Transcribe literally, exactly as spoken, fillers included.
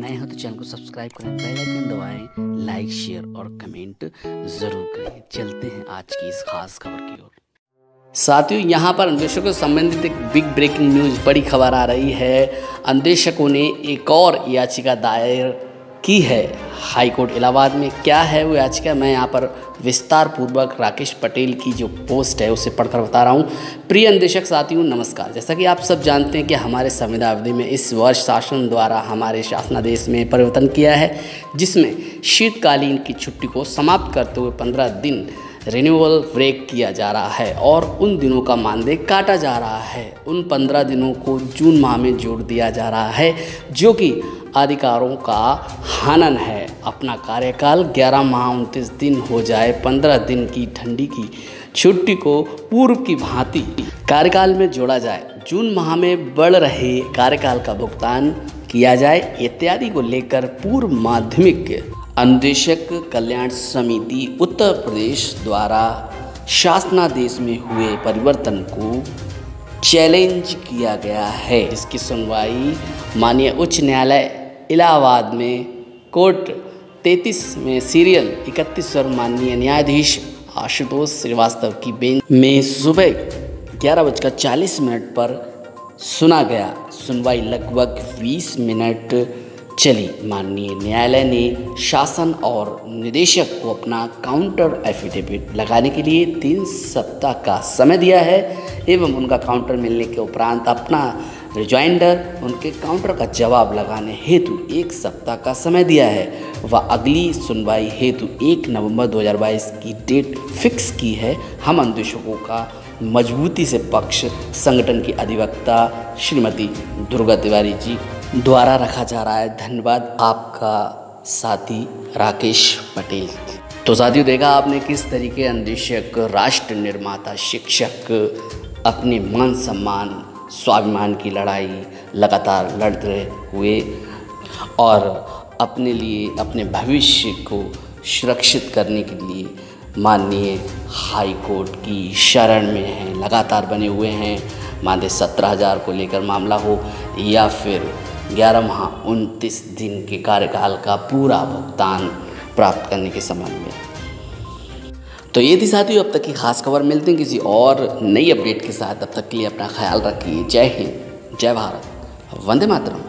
नए हो तो चैनल को सब्सक्राइब करें, बेल आइकन दबाएं, लाइक शेयर और कमेंट ज़रूर करें। चलते हैं आज की इस खास खबर की ओर। साथियों, यहाँ पर अन्वेषकों से संबंधित एक बिग ब्रेकिंग न्यूज़ बड़ी खबर आ रही है। अन्वेषकों ने एक और याचिका दायर की है हाई कोर्ट इलाहाबाद में। क्या है वो याचिका, मैं यहाँ पर विस्तार पूर्वक राकेश पटेल की जो पोस्ट है उसे पढ़कर बता रहा हूँ। प्रिय अन्वेषक साथियों नमस्कार। जैसा कि आप सब जानते हैं कि हमारे संविदा अवधि में इस वर्ष शासन द्वारा हमारे शासनादेश में परिवर्तन किया है, जिसमें शीतकालीन की छुट्टी को समाप्त करते हुए पंद्रह दिन रिन्यूअल ब्रेक किया जा रहा है और उन दिनों का मानदेय काटा जा रहा है। उन पंद्रह दिनों को जून माह में जोड़ दिया जा रहा है, जो कि अधिकारों का हनन है। अपना कार्यकाल ग्यारह माह उनतीस दिन हो जाए, पंद्रह दिन की ठंडी की छुट्टी को पूर्व की भांति कार्यकाल में जोड़ा जाए, जून माह में बढ़ रहे कार्यकाल का भुगतान किया जाए इत्यादि को लेकर पूर्व माध्यमिक अन्वेषक कल्याण समिति उत्तर प्रदेश द्वारा शासनादेश में हुए परिवर्तन को चैलेंज किया गया है। इसकी सुनवाई माननीय उच्च न्यायालय इलाहाबाद में कोर्ट तैंतीस में सीरियल इकतीस और माननीय न्यायाधीश आशुतोष श्रीवास्तव की बेंच में सुबह ग्यारह बजकर चालीस मिनट पर सुना गया। सुनवाई लगभग बीस मिनट चली। माननीय न्यायालय ने शासन और निदेशक को अपना काउंटर एफिडेविट लगाने के लिए तीन सप्ताह का समय दिया है एवं उनका काउंटर मिलने के उपरांत अपना रिजाइंडर उनके काउंटर का जवाब लगाने हेतु एक सप्ताह का समय दिया है। वह अगली सुनवाई हेतु एक नवंबर दो हज़ार बाईस की डेट फिक्स की है। हम अन्वेषकों का मजबूती से पक्ष संगठन की अधिवक्ता श्रीमती दुर्गा तिवारी जी द्वारा रखा जा रहा है। धन्यवाद आपका साथी राकेश पटेल। तो साथियों, देखा आपने किस तरीके अन्वेषक, राष्ट्र निर्माता, शिक्षक अपने मान सम्मान स्वाभिमान की लड़ाई लगातार लड़ रहे हुए और अपने लिए अपने भविष्य को सुरक्षित करने के लिए माननीय हाई कोर्ट की शरण में हैं, लगातार बने हुए हैं। मानदेय सत्रह हज़ार को लेकर मामला हो या फिर ग्यारह माह उनतीस दिन के कार्यकाल का पूरा भुगतान प्राप्त करने के संबंध में। तो ये थी साथियों अब तक की खास खबर। मिलते हैं किसी और नई अपडेट के साथ। तब तक के लिए अपना ख्याल रखिए। जय हिंद, जय भारत, वंदे मातरम।